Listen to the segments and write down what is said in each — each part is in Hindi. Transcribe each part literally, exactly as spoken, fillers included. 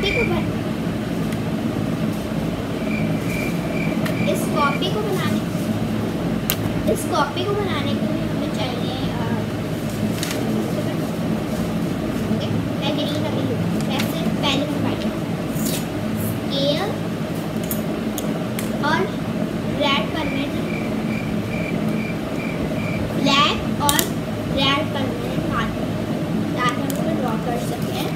कॉपी को बन इस कॉपी को बनाने इस कॉपी को बनाने के लिए हमें चाहिए मैं ग्रीन अभी वैसे पहले हम स्केल और रेड परमानेंट ब्लैक और रेड परमानेंट मार्कर ताकि हम उसको ड्रॉ कर सकें।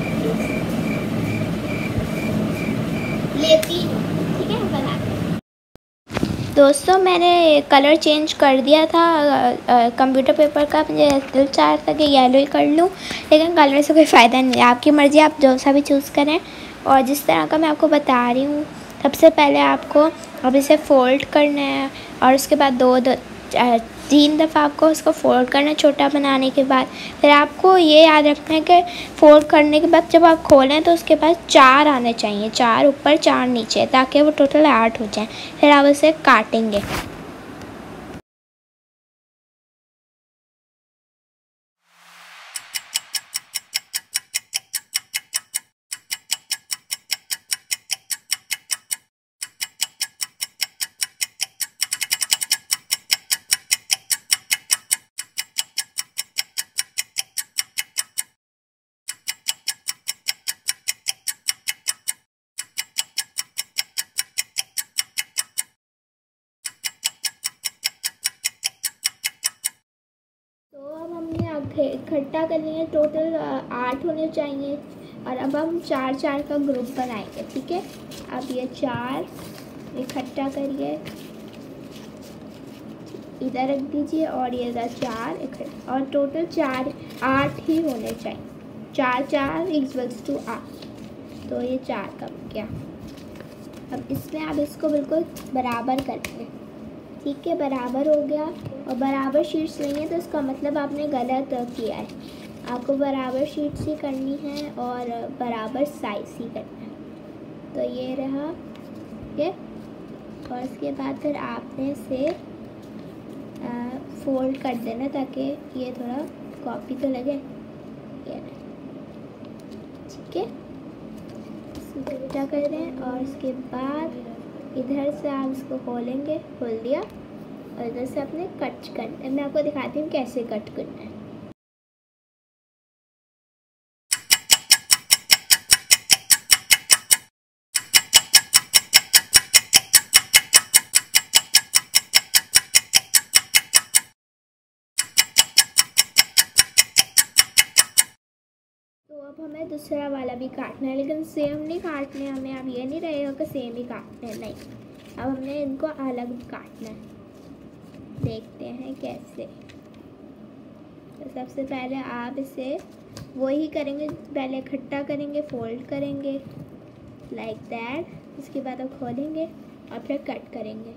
लेती हूँ, ठीक है, बनाते हैं। दोस्तों मैंने कलर चेंज कर दिया था कंप्यूटर पेपर का। मुझे दिल चाह रहा था कि येलो ही कर लूँ, लेकिन कलर से कोई फ़ायदा नहीं है। आपकी मर्ज़ी, आप जो सा भी चूज़ करें। और जिस तरह का मैं आपको बता रही हूँ, सबसे पहले आपको अब इसे फ़ोल्ड करना है और उसके बाद दो दो तीन दफ़ा आपको उसको फ़ोल्ड करना है छोटा बनाने के बाद। फिर आपको ये याद रखना है कि फ़ोल्ड करने के बाद जब आप खोलें तो उसके पास चार आने चाहिए, चार ऊपर चार नीचे, ताकि वो टोटल आठ हो जाए। फिर आप उसे काटेंगे। इकट्ठा करनी है, टोटल आठ होने चाहिए। और अब हम चार चार का ग्रुप बनाएंगे, ठीक है। अब ये चार इकट्ठा करिए, इधर रख दीजिए और ये इधर चार इकट्ठा, और टोटल चार आठ ही होने चाहिए। चार चार इक्वल्स टू आठ, तो ये चार का हो गया। अब इसमें आप इसको बिल्कुल बराबर करेंगे, ठीक है, बराबर हो गया। और बराबर शीट्स नहीं है तो इसका मतलब आपने गलत किया है। आपको बराबर शीट्स ही करनी है और बराबर साइज ही करना है। तो ये रहा ये, और इसके बाद फिर आपने इसे फोल्ड कर देना ताकि ये थोड़ा कॉपी तो लगे, ये ठीक है। इसको उल्टा कर दें और उसके बाद इधर से आप इसको खोलेंगे, खोल दिया, और इधर से आपने कट करना है। मैं आपको दिखाती हूँ कैसे कट करना है। तो अब हमें दूसरा वाला भी काटना है, लेकिन सेम नहीं काटने हमें। अब ये नहीं रहेगा कि सेम ही काटना है, नहीं, अब हमने इनको अलग काटना है। देखते हैं कैसे। तो सबसे पहले आप इसे वही करेंगे, पहले इकट्ठा करेंगे, फोल्ड करेंगे लाइक दैट। उसके बाद आप खोलेंगे और फिर कट करेंगे।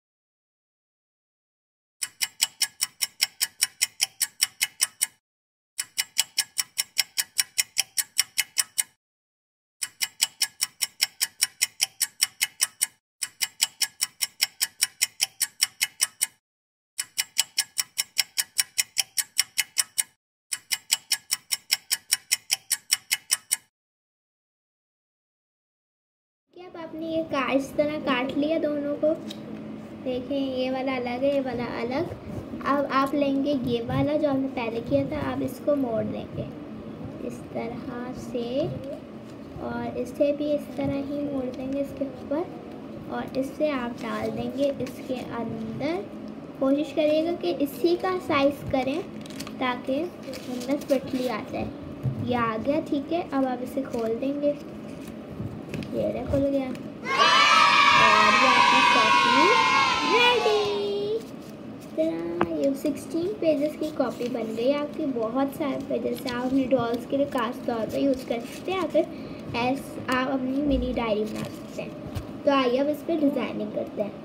अब आपने ये काट इस तरह काट लिया दोनों को। देखें, ये वाला अलग है, ये वाला अलग। अब आप लेंगे ये वाला जो आपने पहले किया था, आप इसको मोड़ देंगे इस तरह से, और इसे भी इस तरह ही मोड़ देंगे इसके ऊपर, और इससे आप डाल देंगे इसके अंदर। कोशिश करिएगा कि इसी का साइज़ करें ताकि अंदर फिटली आ जाए। ये आ गया, ठीक है। अब आप इसे खोल देंगे, ये रहा, खुल गया, और ये आपकी कॉपी रेडी। तरह ये सिक्सटीन पेजेस की कॉपी बन गई आपकी। बहुत सारे पेजेस से आप अपनी डॉल्स के लिए खास तौर पर यूज़ कर सकते हैं, या फिर एस आप अपनी मिनी डायरी बना सकते हैं। तो आइए अब इस पर डिज़ाइनिंग करते हैं।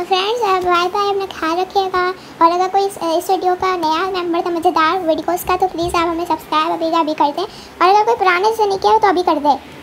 फ्रेंड्स बाय बाय, अपना ख्याल रखिएगा। और अगर कोई इस, इस वीडियो का नया मेंबर था मज़ेदार वीडियोस का, तो प्लीज़ आप हमें सब्सक्राइब अभी अभी कर दें। और अगर कोई पुराने से नहीं किया हो तो अभी कर दें।